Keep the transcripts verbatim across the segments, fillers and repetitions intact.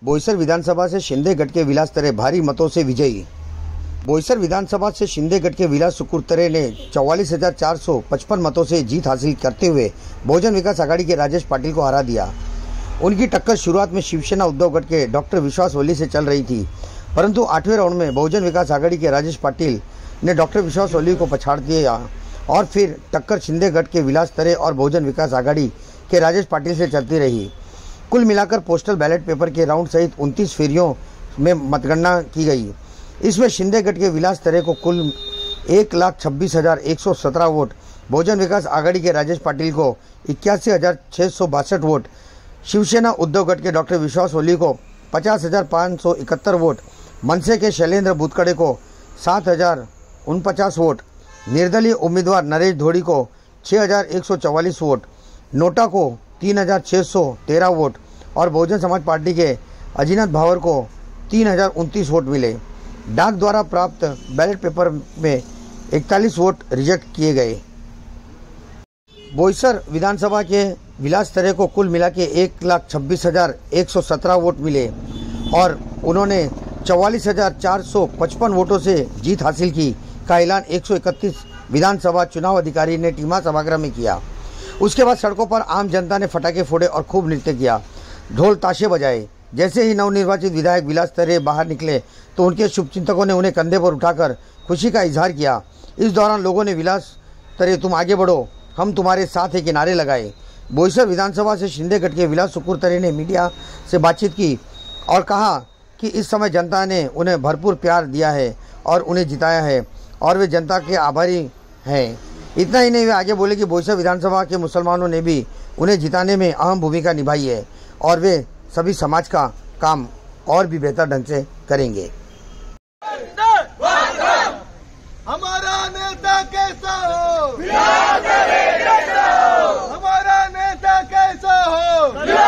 बोईसर विधानसभा से शिंदे गट के विलास तरे भारी मतों से विजयी। बोईसर विधानसभा से शिंदे गट के विलास सुकुरतरे ने चौवालीस हजार चार सौ पचपन मतों से जीत हासिल करते हुए बहुजन विकास आघाड़ी के राजेश पाटिल को हरा दिया। उनकी टक्कर शुरुआत में शिवसेना उद्धव गट के डॉक्टर विश्वास वल्ली से चल रही थी, परंतु आठवें राउंड में बहुजन विकास आघाड़ी के राजेश पाटिल ने डॉक्टर विश्वास वल्ली को पछाड़ दिया और फिर टक्कर शिंदे गट के विलास तरे और बहुजन विकास आघाड़ी के राजेश पाटिल से चलती रही। कुल मिलाकर पोस्टल बैलेट पेपर के राउंड सहित उनतीस फेरियों में मतगणना की गई। इसमें शिंदे गट के विलास तरे को कुल एक लाख छब्बीस हजार एक सौ सत्रह वोट, बहुजन विकास आघाड़ी के राजेश पाटिल को इक्यासी हजार छः सौ बासठ वोट, शिवसेना उद्धव गट के डॉक्टर विश्वास वल्ली को पचास हजार पाँच सौ इकहत्तर वोट, मनसे के शैलेंद्र बुतकड़े को सात हजार उनपचास वोट, निर्दलीय उम्मीदवार नरेश धोड़ी को छः हजार एक सौ चौवालीस वोट, नोटा को तीन हजार छः सौ तेरह वोट और बहुजन समाज पार्टी के अजीनाथ भावर को तीन हजार उनतीस वोट मिले। डाक द्वारा प्राप्त बैलेट पेपर में इकतालीस वोट रिजेक्ट किए गए। बोईसर विधानसभा के विलास तरे को कुल मिला के एक लाख छब्बीस हजार एक सौ सत्रह वोट मिले और उन्होंने चौवालीस हजार चार सौ पचपन वोटों से जीत हासिल की का ऐलान एक सौ इकतीस विधानसभा चुनाव अधिकारी ने टीमा सभागृह में किया। उसके बाद सड़कों पर आम जनता ने फटाके फोड़े और खूब नृत्य किया, ढोल ताशे बजाए। जैसे ही नवनिर्वाचित विधायक विलास तरे बाहर निकले तो उनके शुभचिंतकों ने उन्हें कंधे पर उठाकर खुशी का इजहार किया। इस दौरान लोगों ने विलास तरे तुम आगे बढ़ो, हम तुम्हारे साथ हैं के नारे लगाए। बोईसर विधानसभा से शिंदे गट के विलास सुकुरतरे ने मीडिया से बातचीत की और कहा कि इस समय जनता ने उन्हें भरपूर प्यार दिया है और उन्हें जिताया है और वे जनता के आभारी हैं। इतना ही नहीं, वे आगे बोले कि बोईसर विधानसभा के मुसलमानों ने भी उन्हें जिताने में अहम भूमिका निभाई है और वे सभी समाज का काम और भी बेहतर ढंग से करेंगे। हमारा नेता कैसा हो, हमारा नेता कैसा हो,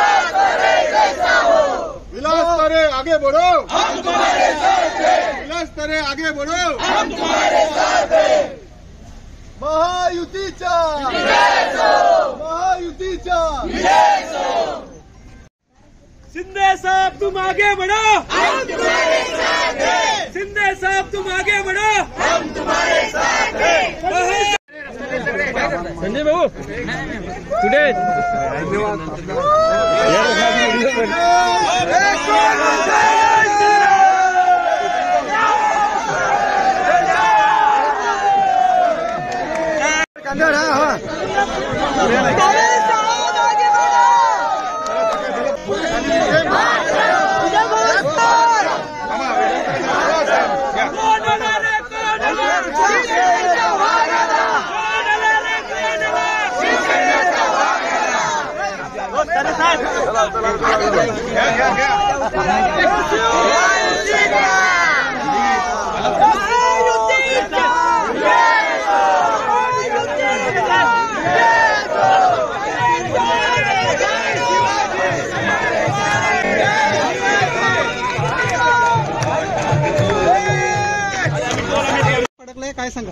विलास तरे आगे बढ़ो, हम तुम्हारे साथ हैं। विलास तरे आगे बढ़ो, हम तुम्हारे साथ हैं। महायुतीचा महायुतीचा शिंदे साहब तुम आगे बढ़ो, हम तुम्हारे साथ हैं। शिंदे साहब तुम आगे बढ़ो, हम तुम्हारे साथ हैं। संजय बाबू टुडे काय सांगा?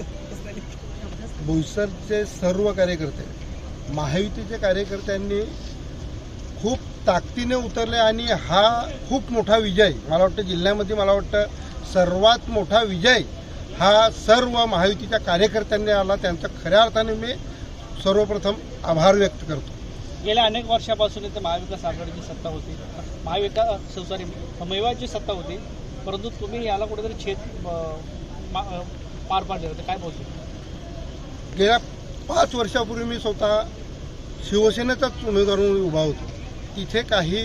बोईसरचे सर्व कार्यकर्ते, महायुतीचे कार्यकर्त्यांनी खूप ताकदीने उतरले आणि हा खूप मोठा विजय, मला वाटतं जिल्ह्यामध्ये मला वाटतं सर्वात मोठा विजय हा सर्व महायुतीच्या कार्यकर्त्यांनी आला। त्यांचा खऱ्या अर्थाने मी सर्वप्रथम आभार व्यक्त करतो। गेल्या अनेक वर्षापासून इथे महाविकास आघाडीची सत्ता होती, महाविकास सॉरी महिवाची सत्ता होती, परंतु तुम्ही याला कुठेतरी छेद पार पाडले होते, काय बोलतो? गेल्या पाच वर्षापूर्वी मी स्वतः शिवसेनेचाच उमेदवार म्हणून उभा होतो। तिथे काही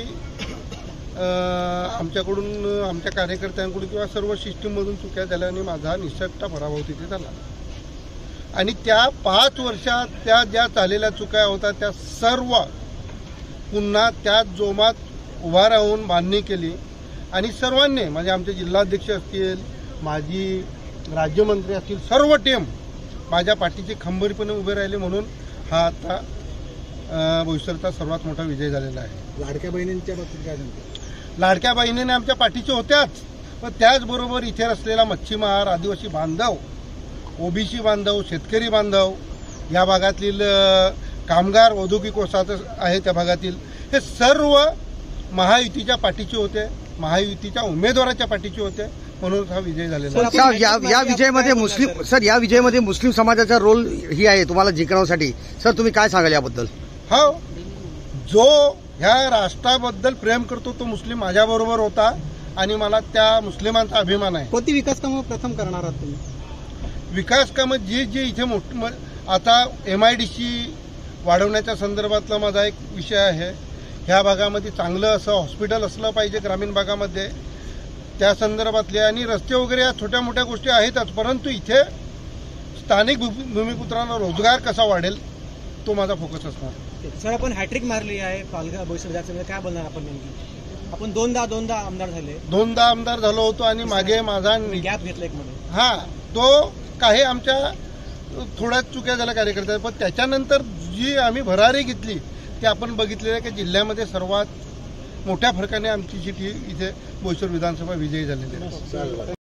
आमच्याकडून आमच्या कार्यकर्त्यांकडून किंवा सर्व सिस्टीममधून चुक्या झाल्या आणि माझा निसटता पराभव तिथे झाला आणि त्या पाच वर्षात त्या ज्या झालेल्या चुका होत्या त्या सर्व पुन्हा त्या जोमात उभा राहून बांधणी केली आणि सर्वांनी म्हणजे आमचे जिल्हाध्यक्ष असतील, माजी राज्यमंत्री असतील, सर्व टीम माझ्या पाठीचे खंबीरपणे उभे राहिले म्हणून हा आता बोईसरचा सर्वात मोठा विजय झालेला आहे। लाडक्या बहिणींच्या बाबतीत काय सांगतो? लाडक्या बहिणीने आमच्या पाठीचे होत्याच, पण त्याचबरोबर इथे असलेला मच्छीमार, आदिवासी बांधव, ओबीसी बांधव, शेतकरी बांधव, या भागातील कामगार, औद्योगिक वसाहत आहे त्या भागातील, हे सर्व महायुतीच्या पाठीचे होते, महायुतीच्या उमेदवाराच्या पाठीचे होते, म्हणून हा विजय झालेला आहे. सर या या विजयामध्ये मुस्लिम सर या विजयामध्ये मुस्लिम समाजाचा रोल ही आहे तुम्हाला जिंकण्यासाठी. सर तुम्ही काय सांगाल याबद्दल? हो, जो ह्या राष्ट्राबद्दल प्रेम करतो तो मुस्लिम माझ्याबरोबर होता आणि मला त्या मुस्लिमांचा अभिमान आहे. कोणती विकास कामं प्रथम करणार आहात तुम्ही? विकास कामं जे जे इथे मोठ आता एम आय डी सी वाढवण्याच्या संदर्भातला माझा एक विषय आहे. ह्या भागामध्ये चांगलं असं हॉस्पिटल असलं पाहिजे ग्रामीण भागामध्ये, त्या संदर्भातले, आणि रस्ते वगैरे या छोट्या मोठ्या गोष्टी आहेतच, परंतु इथे स्थानिक भूमिपुत्रांना रोजगार कसा वाढेल तो माझा फोकस असणार. सर आपण हॅट्रिक मारली आहे पालघर बोईसर विधानसभेत, काय बोलणार आपण नेमकी? आपण दोनदा दोनदा आमदार झाले, दोनदा आमदार झालो होतो आणि मागे माझा गॅप घेतला एक मध्ये. हा, तो काही आमच्या थोड्याच चुक्या झाल्या कार्यकर्त्या, पण त्याच्यानंतर जी आम्ही भरारी घेतली ते आपण बघितलेलं आहे की जिल्ह्यामध्ये सर्वात मोठ्या फरकाने आमची सीट ही इथे बोईसर विधानसभा विजयी झालेली आहे.